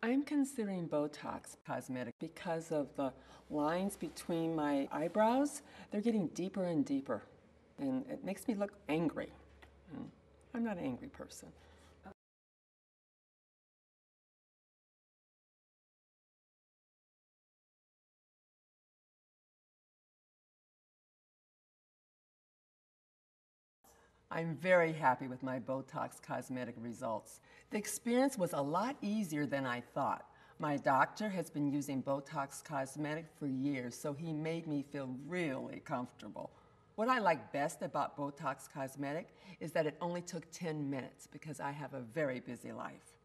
I'm considering Botox cosmetic because of the lines between my eyebrows. They're getting deeper and deeper, and it makes me look angry. And I'm not an angry person. I'm very happy with my Botox cosmetic results. The experience was a lot easier than I thought. My doctor has been using Botox cosmetic for years, so he made me feel really comfortable. What I like best about Botox cosmetic is that it only took 10 minutes because I have a very busy life.